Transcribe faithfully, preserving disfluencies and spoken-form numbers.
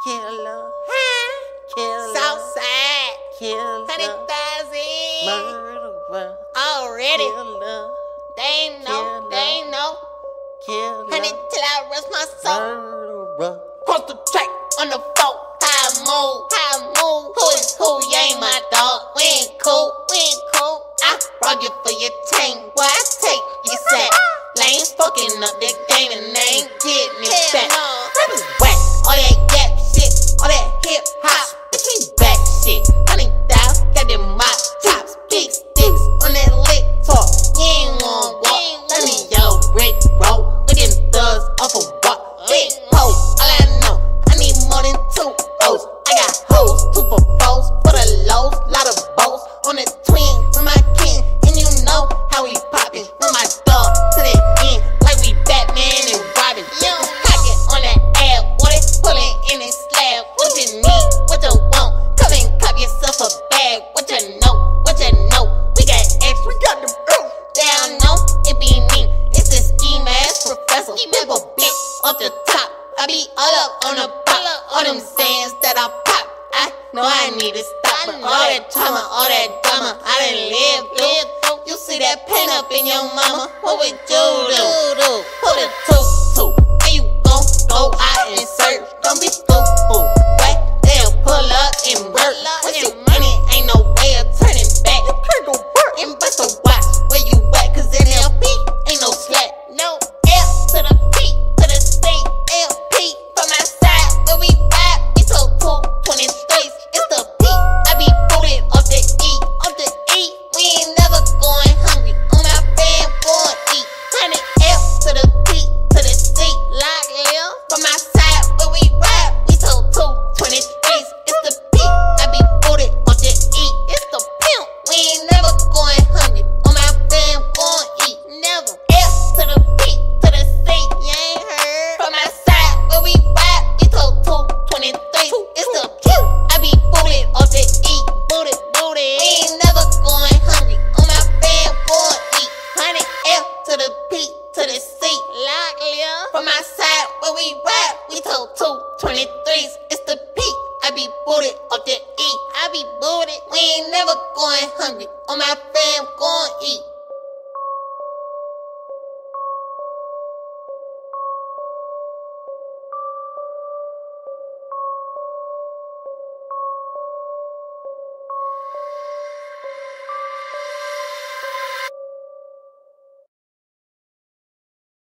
Killer, Huh? killer, Southside, killer, hundred thousand. murderer, Already, killer, they ain't know, killer, they ain't know. killer, Hundred till I rest my soul. murderer. Cross the track on the floor. How I move, how I move. Who is who? You ain't my dog. We ain't cool, we ain't cool. I rob you for your chain. Why I take your sack? Lanes fucking up the game and they ain't getting it back. Rappers whack, all that gap shit, all that hip hop. Bitch, we back shit. Hundred thousand, got them mop tops, big sticks on that lick talk. You ain't wanna walk. Let me yellow brick roll with them thugs off a walk. Big pole, all I know, I need more than two O's. I got hoes, two for foes, for the lows, lot of bows on the twin with my king, and you know how we poppin' with my dog to the end, like we Batman and Robin. You don't pocket on that ab, boy, pullin' in this slab. What you need, what you want? Come and cop yourself a bag. What you know, what you know? We got X, we got them O's. They don't know, it be me. It's the scheme ass professor. Remember, bitch, off the top. I be all up on the pop, all them sayings that I pop. I know I need to stop, but all that trauma, all that drama, I done live through. You see that pain up in your mama? What would you do? Put a two, two. And you gon' go out and search. Don't be stupid. Wait, they'll pull up and work. Once you money, ain't no way of turning back. You can't go work. And bust a watch where you at, cause in L P ain't no slack. No F to the P to the C. L P from my side where we ride. We so two twenty-threes. It's the P. I be booted off the E, off the E. We ain't never going hungry. On my fam going eat. Hundred F to the P to the C. Lock Lil from my side where we ride. We so two twenty-threes. It's the P. I be booted off the E. It's the pimp. We ain't never going hungry. On my fam going eat. Never. F to the P to the C. You ain't heard. From my side where we ride. We so two twenty-threes. It's the P. I be booted off the E. Booted, booted. We ain't never going hungry. On my fam going eat. Hundred F to the P to the C. Lock Lil. From my side where we ride. We so two twenty-threes. It's the P. I be booted off the E. I be booted. We ain't never going hungry. On my fam going eat.